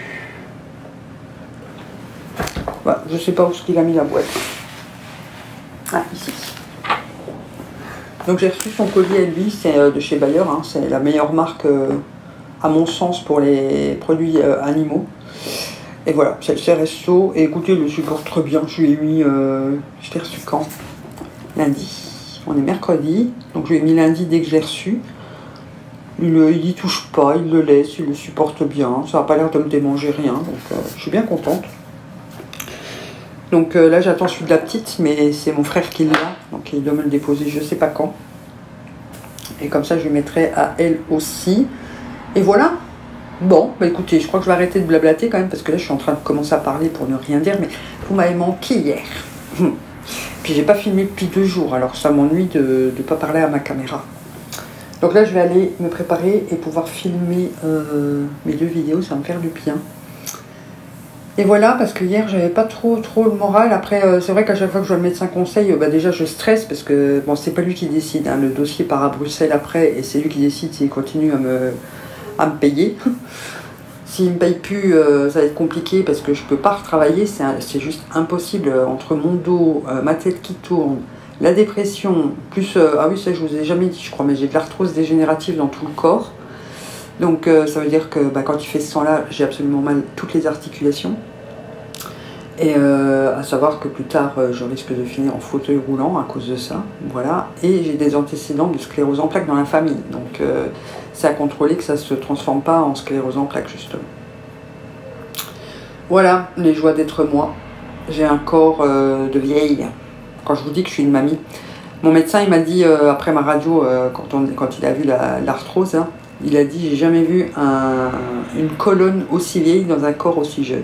Voilà, je sais pas où il a mis la boîte. Ah, ici. Donc j'ai reçu son collier à lui, c'est de chez Bayer, hein, c'est la meilleure marque... Euh, à mon sens pour les produits euh, animaux. Et voilà, c'est le C R S O. Et écoutez, il le supporte très bien. Je lui ai mis, euh, je l'ai reçu quand? Lundi. On est mercredi, donc je lui ai mis lundi dès que je l'ai reçu. Il n'y touche pas, il le laisse, il le supporte bien. Ça n'a pas l'air de me démanger rien, donc euh, je suis bien contente. Donc euh, là, j'attends celui de la petite, mais c'est mon frère qui l'a, donc il doit me le déposer je sais pas quand. Et comme ça, je lui mettrai à elle aussi. Et voilà. Bon, bah écoutez, je crois que je vais arrêter de blablater quand même, parce que là, je suis en train de commencer à parler pour ne rien dire, mais vous m'avez manqué hier. Puis j'ai pas filmé depuis deux jours, alors ça m'ennuie de ne pas parler à ma caméra. Donc là, je vais aller me préparer et pouvoir filmer euh, mes deux vidéos, ça va me faire du bien. Et voilà, parce que hier, j'avais pas trop trop le moral. Après, euh, c'est vrai qu'à chaque fois que je vois le médecin conseil, euh, bah déjà, je stresse, parce que, bon, c'est pas lui qui décide, hein, le dossier part à Bruxelles après, et c'est lui qui décide s'il continue à me... à me payer. S'il ne me paye plus, euh, ça va être compliqué parce que je ne peux pas retravailler, c'est juste impossible. Entre mon dos, euh, ma tête qui tourne, la dépression, plus... Euh, ah oui, ça je vous ai jamais dit, je crois, mais j'ai de l'arthrose dégénérative dans tout le corps. Donc euh, ça veut dire que bah, quand il fait ce sang-là, j'ai absolument mal toutes les articulations. Et euh, à savoir que plus tard, euh, je risque de finir en fauteuil roulant à cause de ça. Voilà. Et j'ai des antécédents de sclérose en plaques dans la famille. Donc euh, c'est à contrôler que ça ne se transforme pas en sclérose en plaques, justement. Voilà, les joies d'être moi. J'ai un corps euh, de vieille. Quand je vous dis que je suis une mamie. Mon médecin, il m'a dit, euh, après ma radio, euh, quand, on, quand il a vu l'arthrose, la, hein, il a dit, j'ai jamais vu un, une colonne aussi vieille dans un corps aussi jeune.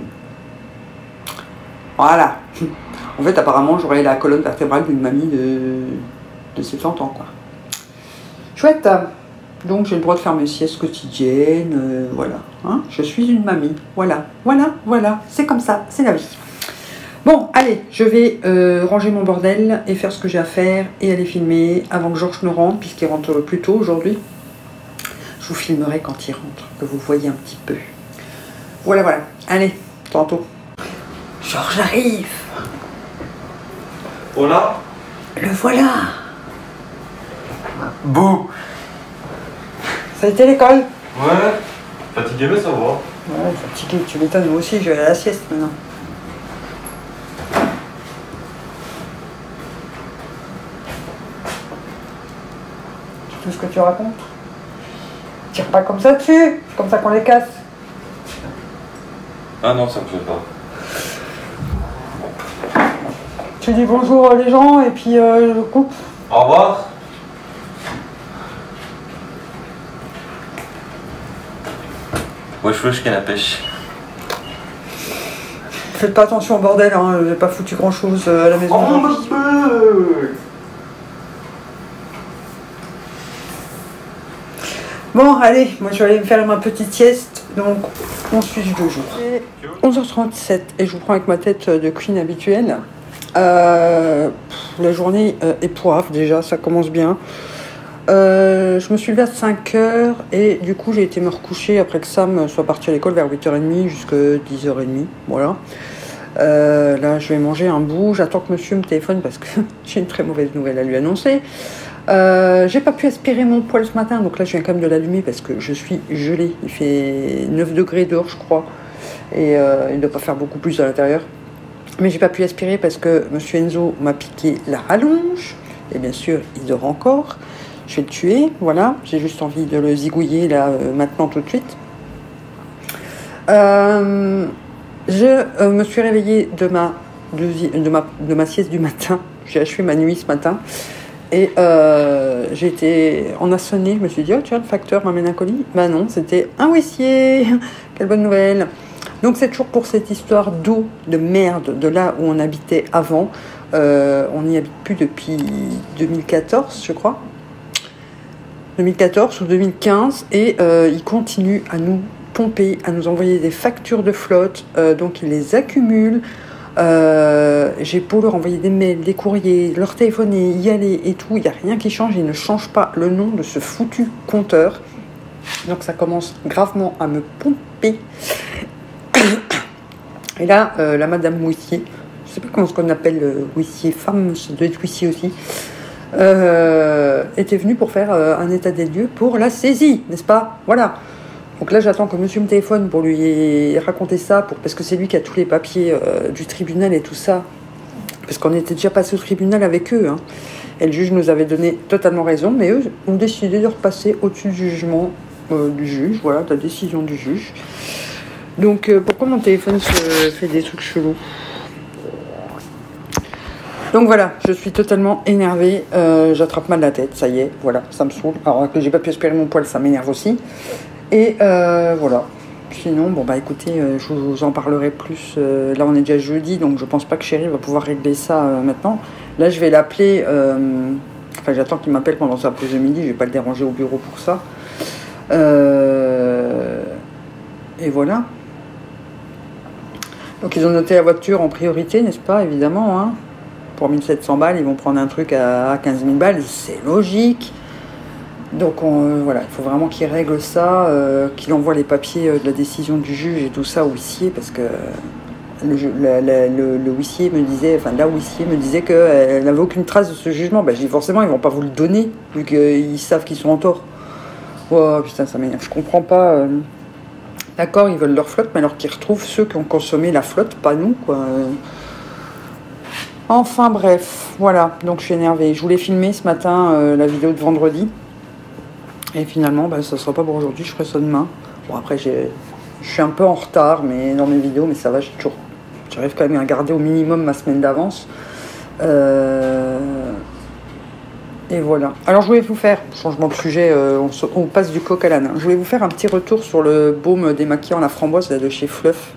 Voilà. En fait, apparemment, j'aurais la colonne vertébrale d'une mamie de, de soixante ans, quoi. Chouette. Donc, j'ai le droit de faire mes siestes quotidiennes, euh, voilà. Hein, je suis une mamie. Voilà, voilà, voilà. C'est comme ça, c'est la vie. Bon, allez, je vais euh, ranger mon bordel et faire ce que j'ai à faire et aller filmer avant que Georges ne rentre, puisqu'il rentre plus tôt aujourd'hui. Je vous filmerai quand il rentre, que vous voyez un petit peu. Voilà, voilà. Allez, tantôt. Georges arrive. Hola. Le voilà. Bouh. Ça a été l'école? Ouais. Fatigué mais ça va. Ouais, fatigué, tu m'étonnes, moi aussi je vais à la sieste maintenant. Tout ce que tu racontes. Tire pas comme ça dessus, c'est comme ça qu'on les casse. Ah non, ça me fait pas. Tu dis bonjour les gens et puis euh, je coupe. Au revoir. Wesh wesh qu'à la pêche. Faites pas attention au bordel, hein, j'ai pas foutu grand chose à la maison. Oh mon Dieu. Bon, allez, moi je vais aller me faire ma petite sieste, donc on suit deux jours. onze heures trente-sept et je vous prends avec ma tête de queen habituelle. Euh, la journée euh, est poivre déjà, ça commence bien. Euh, je me suis levée à cinq heures et du coup j'ai été me recoucher après que Sam soit parti à l'école vers huit heures trente jusqu'à dix heures trente. Voilà. Euh, là je vais manger un bout, j'attends que monsieur me téléphone parce que j'ai une très mauvaise nouvelle à lui annoncer. Euh, j'ai pas pu aspirer mon poêle ce matin, donc là je viens quand même de l'allumer parce que je suis gelée. Il fait neuf degrés dehors, je crois, et euh, il ne doit pas faire beaucoup plus à l'intérieur. Mais j'ai pas pu aspirer parce que Monsieur Enzo m'a piqué la rallonge, et bien sûr il dort encore. Je vais le tuer, voilà. J'ai juste envie de le zigouiller là euh, maintenant tout de suite. Euh, je euh, me suis réveillée de ma, de, de ma, de ma sieste du matin. J'ai achevé ma nuit ce matin. Et euh, j'ai été en a sonné, je me suis dit, oh tiens, le facteur m'amène un colis. Ben non, c'était un huissier. Quelle bonne nouvelle. Donc c'est toujours pour cette histoire d'eau de merde de là où on habitait avant. Euh, on n'y habite plus depuis deux mille quatorze, je crois. deux mille quatorze ou deux mille quinze. Et euh, ils continuent à nous pomper, à nous envoyer des factures de flotte. Euh, donc ils les accumulent. Euh, j'ai beau leur envoyer des mails, des courriers, leur téléphoner, y aller et tout, il n'y a rien qui change, ils ne changent pas le nom de ce foutu compteur. Donc ça commence gravement à me pomper. Et là, euh, la madame huissier, je ne sais pas comment ce qu'on appelle euh, huissier, femme, ça doit être huissier aussi, euh, était venue pour faire euh, un état des lieux pour la saisie, n'est-ce pas? Voilà. Donc là, j'attends que monsieur me téléphone pour lui raconter ça, pour, parce que c'est lui qui a tous les papiers euh, du tribunal et tout ça. Parce qu'on était déjà passé au tribunal avec eux. Hein. Et le juge nous avait donné totalement raison, mais eux ont décidé de repasser au-dessus du jugement euh, du juge, voilà, de la décision du juge. Donc euh, pourquoi mon téléphone se fait des trucs chelous? Donc voilà, je suis totalement énervée, euh, j'attrape mal la tête, ça y est, voilà, ça me saoule. Alors que j'ai pas pu aspirer mon poil, ça m'énerve aussi. Et euh, voilà. Sinon, bon bah écoutez, euh, je vous en parlerai plus. Euh, là, on est déjà jeudi, donc je pense pas que Chéri va pouvoir régler ça euh, maintenant. Là, je vais l'appeler. Euh, enfin, j'attends qu'il m'appelle pendant sa pause de midi. Je vais pas le déranger au bureau pour ça. Euh, et voilà. Donc, ils ont noté la voiture en priorité, n'est-ce pas? Évidemment. Hein. Pour mille sept cents balles, ils vont prendre un truc à quinze mille balles. C'est logique. Donc on, euh, voilà, il faut vraiment qu'il règle ça, euh, qu'il envoie les papiers euh, de la décision du juge et tout ça au huissier, parce que le, la, la, le, le huissier me disait, enfin la huissier me disait qu'elle n'avait aucune trace de ce jugement. Ben, je dis forcément, ils vont pas vous le donner, vu qu'ils savent qu'ils sont en tort. Oh putain, ça m'énerve, je comprends pas. Euh... D'accord, ils veulent leur flotte, mais alors qu'ils retrouvent ceux qui ont consommé la flotte, pas nous, quoi. Enfin bref, voilà, donc je suis énervée. Je voulais filmer ce matin euh, la vidéo de vendredi. Et finalement, ben, ça ne sera pas pour aujourd'hui, je ferai ça demain. Bon, après, j'ai, je suis un peu en retard mais dans mes vidéos, mais ça va, j'ai toujours, j'arrive quand même à garder au minimum ma semaine d'avance. Euh, et voilà. Alors, je voulais vous faire, changement de sujet, euh, on, se, on passe du coq à l'âne. Je voulais vous faire un petit retour sur le baume démaquillant à la framboise là, de chez Fluff.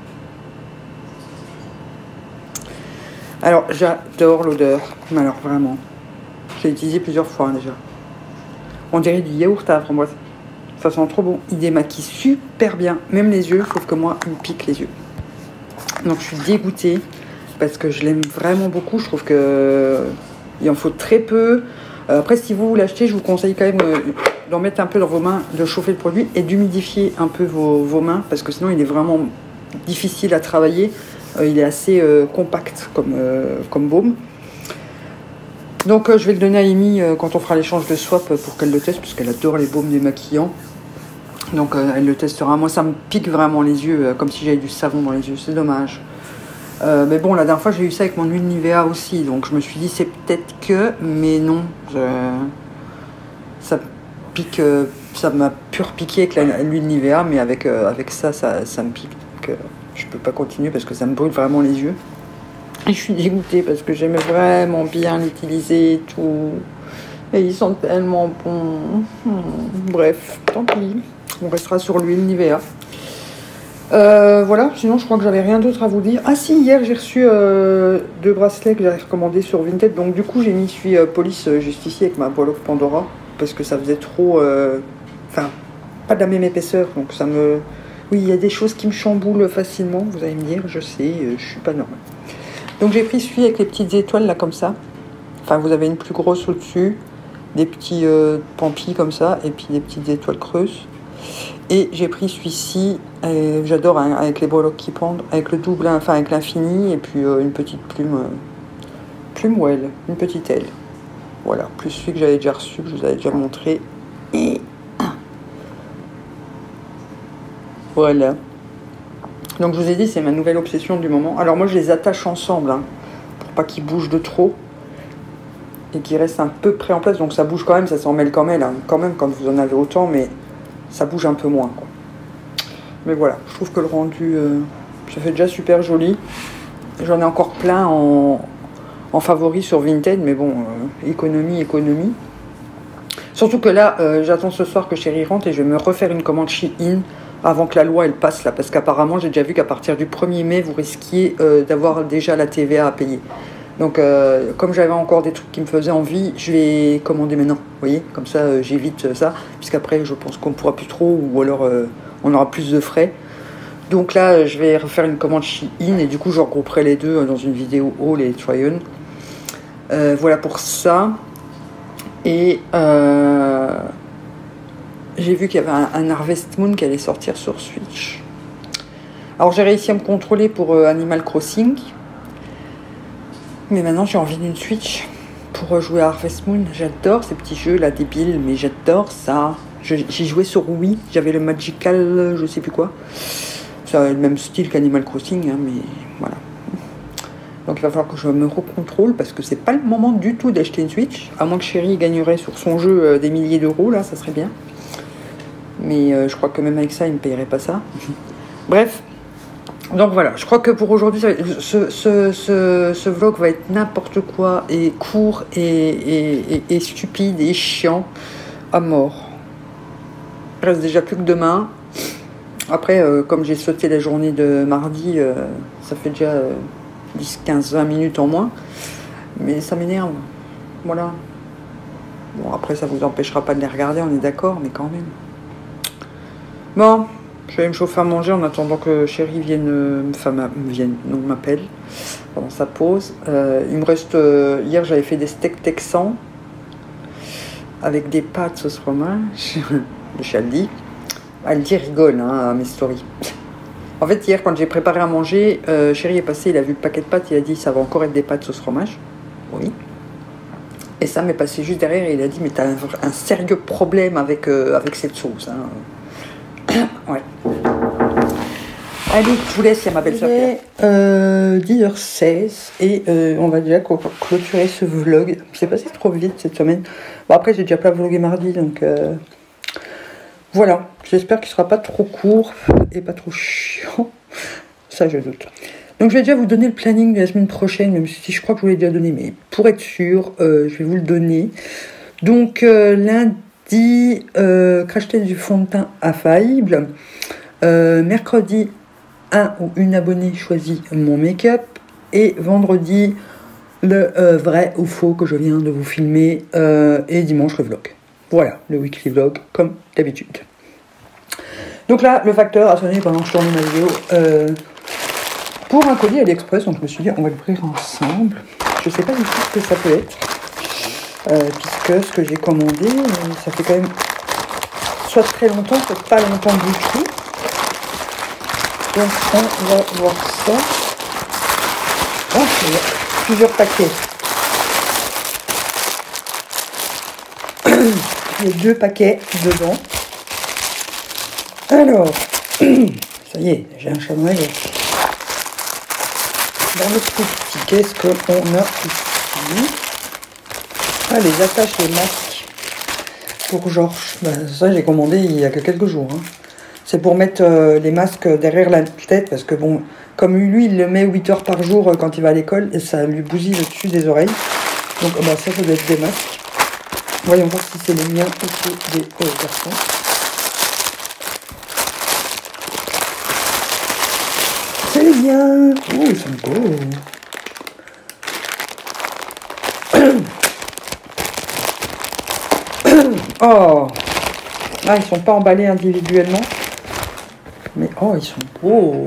Alors, j'adore l'odeur, mais alors vraiment. J'ai utilisé plusieurs fois hein, déjà. On dirait du yaourt à la framboise. Ça sent trop bon. Il démaquille super bien. Même les yeux, sauf que moi, il me pique les yeux. Donc je suis dégoûtée parce que je l'aime vraiment beaucoup. Je trouve que il en faut très peu. Après, si vous l'achetez, je vous conseille quand même d'en mettre un peu dans vos mains, de chauffer le produit et d'humidifier un peu vos, vos mains parce que sinon, il est vraiment difficile à travailler. Il est assez euh, compact comme, euh, comme baume. Donc euh, je vais le donner à Amy euh, quand on fera l'échange de swap euh, pour qu'elle le teste, parce qu'elle adore les baumes démaquillants. Donc euh, elle le testera. Moi ça me pique vraiment les yeux, euh, comme si j'avais du savon dans les yeux, c'est dommage. Euh, mais bon, la dernière fois j'ai eu ça avec mon huile Nivea aussi, donc je me suis dit c'est peut-être que, mais non. Je... Ça pique, euh, ça m'a pur piqué avec l'huile Nivea, mais avec, euh, avec ça, ça, ça me pique. Donc euh, je peux pas continuer parce que ça me brûle vraiment les yeux. Et je suis dégoûtée parce que j'aimais vraiment bien l'utiliser et tout. Et ils sont tellement bons. Hmm, bref, tant pis. On restera sur l'huile Nivea. Euh, voilà, sinon je crois que j'avais rien d'autre à vous dire. Ah si, hier j'ai reçu euh, deux bracelets que j'avais recommandés sur Vinted. Donc du coup j'ai mis celui euh, police euh, juste ici avec ma Boileau Pandora. Parce que ça faisait trop... Enfin, euh, pas de la même épaisseur. Donc ça me... Oui, il y a des choses qui me chamboulent facilement. Vous allez me dire, je sais, euh, je suis pas normale. Donc j'ai pris celui avec les petites étoiles là comme ça. Enfin vous avez une plus grosse au-dessus, des petits euh, pampis comme ça, et puis des petites étoiles creuses. Et j'ai pris celui-ci, euh, j'adore hein, avec les breloques qui pendent, avec le double, enfin avec l'infini, et puis euh, une petite plume, euh, plume ou aile, une petite aile. Voilà, plus celui que j'avais déjà reçu, que je vous avais déjà montré. Et voilà. Donc je vous ai dit, c'est ma nouvelle obsession du moment. Alors moi je les attache ensemble, hein, pour pas qu'ils bougent de trop. Et qu'ils restent un peu près en place. Donc ça bouge quand même, ça s'en mêle quand même, hein, quand même quand vous en avez autant, mais ça bouge un peu moins, quoi. Mais voilà, je trouve que le rendu, euh, ça fait déjà super joli. J'en ai encore plein en, en favori sur Vinted, mais bon, euh, économie, économie. Surtout que là, euh, j'attends ce soir que Chérie rentre et je vais me refaire une commande Shein avant que la loi elle passe là, parce qu'apparemment j'ai déjà vu qu'à partir du premier mai vous risquiez euh, d'avoir déjà la T V A à payer. Donc euh, comme j'avais encore des trucs qui me faisaient envie, je vais commander maintenant, vous voyez, comme ça euh, j'évite ça, puisqu'après je pense qu'on ne pourra plus trop, ou alors euh, on aura plus de frais. Donc là je vais refaire une commande Shein et du coup je regrouperai les deux dans une vidéo haul et try-on. Euh, voilà pour ça. Et euh, j'ai vu qu'il y avait un, un Harvest Moon qui allait sortir sur Switch. Alors j'ai réussi à me contrôler pour euh, Animal Crossing. Mais maintenant j'ai envie d'une Switch pour jouer à Harvest Moon. J'adore ces petits jeux là débiles, mais j'adore ça. J'ai joué sur Wii, j'avais le Magical, je sais plus quoi. Ça a le même style qu'Animal Crossing, hein, mais voilà. Donc il va falloir que je me recontrôle parce que c'est pas le moment du tout d'acheter une Switch. À moins que Chérie gagnerait sur son jeu euh, des milliers d'euros, là ça serait bien. Mais euh, je crois que même avec ça, il ne me payerait pas ça. Bref. Donc voilà, je crois que pour aujourd'hui, ce, ce, ce, ce vlog va être n'importe quoi, et court, et, et, et, et stupide, et chiant, à mort. Il reste déjà plus que demain. Après, euh, comme j'ai sauté la journée de mardi, euh, ça fait déjà euh, dix, quinze, vingt minutes en moins. Mais ça m'énerve. Voilà. Bon, après, ça vous empêchera pas de les regarder, on est d'accord, mais quand même. Bon. Je vais aller me chauffer à manger en attendant que Chérie vienne, enfin, vienne, non, m'appelle pendant sa pause. Euh, il me reste, euh, hier j'avais fait des steaks texans avec des pâtes sauce fromage, de Chaldi. Aldi rigole, hein, à mes stories. En fait, hier quand j'ai préparé à manger, euh, Chérie est passé, il a vu le paquet de pâtes, il a dit ça va encore être des pâtes sauce fromage. Oui. Et ça m'est passé juste derrière et il a dit mais t'as un, un sérieux problème avec, euh, avec cette sauce, hein. Ouais. Allez, je vous laisse, il y a ma belle-sœur. Euh, dix heures seize et euh, on va déjà clôturer ce vlog. C'est passé trop vite cette semaine. Bon, après, j'ai déjà pas vlogué mardi, donc euh, voilà. J'espère qu'il sera pas trop court et pas trop chiant. Ça, je doute. Donc, je vais déjà vous donner le planning de la semaine prochaine, même si je crois que je vous l'ai déjà donné, mais pour être sûr, euh, je vais vous le donner. Donc, euh, lundi. Dit euh, crash test du fond de teint infaillible. Euh, mercredi, un ou une abonnée choisit mon make-up. Et vendredi, le euh, vrai ou faux que je viens de vous filmer. Euh, et dimanche, le vlog. Voilà, le weekly vlog, comme d'habitude. Donc là, le facteur a sonné pendant que je tournais ma vidéo. Euh, pour un colis AliExpress, donc je me suis dit, on va l'ouvrir ensemble. Je ne sais pas du tout ce que ça peut être. Euh, puisque ce que j'ai commandé, euh, ça fait quand même soit très longtemps, soit pas longtemps du tout. Donc on va voir ça. Oh, il y a plusieurs paquets. Il y a deux paquets dedans. Alors, ça y est, j'ai un chat dans la gueule. Dans le petit, qu'est-ce qu'on a ici? Ah, les attaches, les masques pour Georges. Ben, ça, j'ai commandé il y a que quelques jours. Hein. C'est pour mettre euh, les masques derrière la tête parce que, bon, comme lui, il le met huit heures par jour euh, quand il va à l'école et ça lui bousille le dessus des oreilles. Donc, ben, ça, ça doit être des masques. Voyons voir si c'est les miens ou c'est des euh, garçons. C'est les miens. Oh, ils sont beaux. Oh, ah, ils sont pas emballés individuellement, mais oh, ils sont beaux.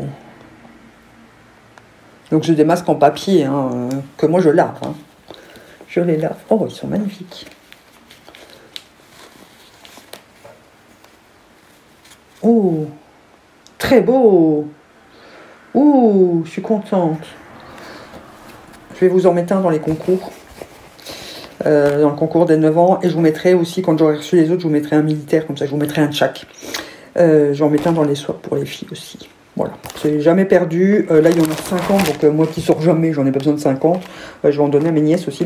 Donc j'ai des masques en papier, hein, euh, que moi je lave. Hein. Je les lave. Oh, ils sont magnifiques. Oh, très beau. Oh, je suis contente. Je vais vous en mettre un dans les concours. euh, dans le concours des neuf ans. Et je vous mettrai aussi, quand j'aurai reçu les autres, je vous mettrai un militaire, comme ça je vous mettrai un de chaque. Euh, J'en mettrai un dans les swaps pour les filles aussi. Voilà, c'est jamais perdu. Euh, là, il y en a cinquante, donc euh, moi qui sors jamais, j'en ai pas besoin de cinquante. Euh, je vais en donner à mes nièces aussi.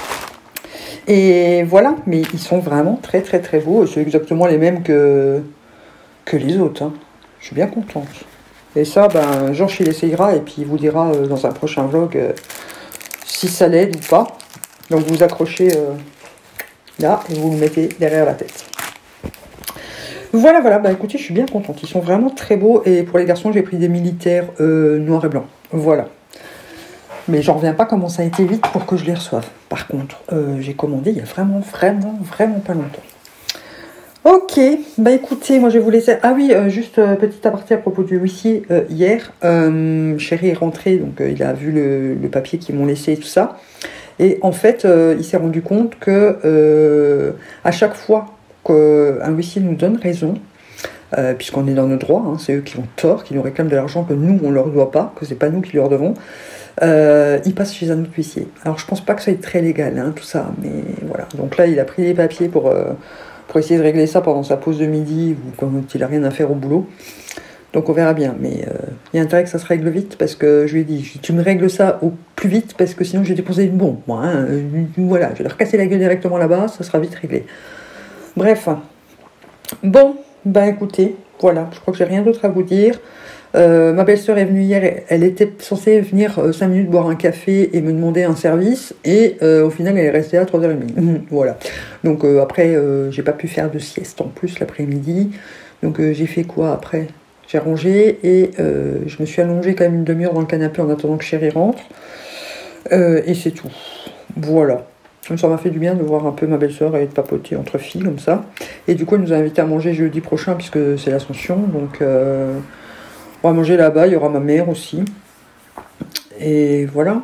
Et voilà, mais ils sont vraiment très très très beaux. C'est exactement les mêmes que, que les autres. Hein. Je suis bien contente. Et ça, ben, Georges, il essayera et puis il vous dira euh, dans un prochain vlog euh, si ça l'aide ou pas. Donc vous accrochez euh, là et vous le mettez derrière la tête. Voilà, voilà, bah écoutez, je suis bien contente. Ils sont vraiment très beaux. Et pour les garçons, j'ai pris des militaires euh, noirs et blancs. Voilà. Mais j'en reviens pas comment ça a été vite pour que je les reçoive. Par contre, euh, j'ai commandé il y a vraiment, vraiment, vraiment pas longtemps. Ok, bah écoutez, moi je vais vous laisser... Ah oui, euh, juste euh, petit aparté à propos du huissier. Euh, hier, euh, Chéri est rentré, donc euh, il a vu le, le papier qu'ils m'ont laissé et tout ça. Et en fait, euh, il s'est rendu compte que euh, à chaque fois qu'un huissier nous donne raison, euh, puisqu'on est dans nos droits, hein, c'est eux qui ont tort, qui nous réclament de l'argent que nous, on leur doit pas, que c'est pas nous qui leur devons, Euh, il passe chez un autre huissier. Alors je pense pas que ça soit très légal, hein, tout ça, mais voilà. Donc là, il a pris les papiers pour, euh, pour essayer de régler ça pendant sa pause de midi, ou quand il a rien à faire au boulot. Donc on verra bien, mais euh, il y a intérêt que ça se règle vite, parce que je lui ai dit, tu me règles ça au plus vite, parce que sinon je vais déposer une bombe, moi, hein, euh, voilà, je vais leur casser la gueule directement là-bas, ça sera vite réglé. Bref, bon, ben écoutez, voilà, je crois que j'ai rien d'autre à vous dire. Euh, ma belle-sœur est venue hier, elle était censée venir euh, cinq minutes boire un café et me demander un service, et euh, au final elle est restée à trois heures trente. Voilà. Donc euh, après, euh, j'ai pas pu faire de sieste en plus l'après-midi. Donc euh, j'ai fait quoi après? J'ai rangé et euh, je me suis allongée quand même une demi-heure dans le canapé en attendant que Chéri rentre. Euh, et c'est tout. Voilà. Ça m'a fait du bien de voir un peu ma belle-sœur et de papoter entre filles comme ça. Et du coup, elle nous a invités à manger jeudi prochain puisque c'est l'Ascension. Donc... Euh, on va manger là-bas, il y aura ma mère aussi. Et voilà.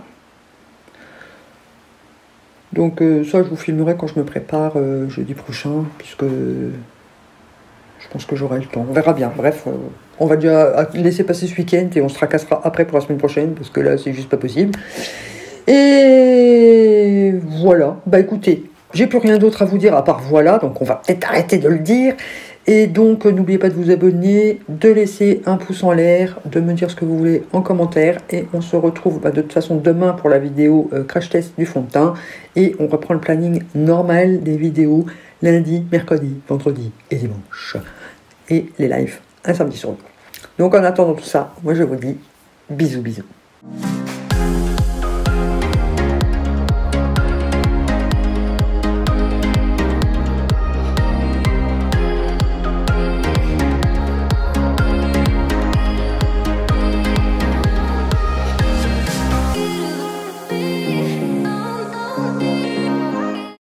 Donc euh, ça, je vous filmerai quand je me prépare euh, jeudi prochain, puisque je pense que j'aurai le temps. On verra bien. Bref, euh, on va déjà laisser passer ce week-end et on se tracassera après pour la semaine prochaine, parce que là, c'est juste pas possible. Et voilà. Bah écoutez, j'ai plus rien d'autre à vous dire à part voilà, donc on va peut-être arrêter de le dire. Et donc, n'oubliez pas de vous abonner, de laisser un pouce en l'air, de me dire ce que vous voulez en commentaire. Et on se retrouve bah, de toute façon demain pour la vidéo euh, crash test du fond de teint. Et on reprend le planning normal des vidéos lundi, mercredi, vendredi et dimanche. Et les lives un samedi sur deux. Donc en attendant tout ça, moi je vous dis bisous bisous.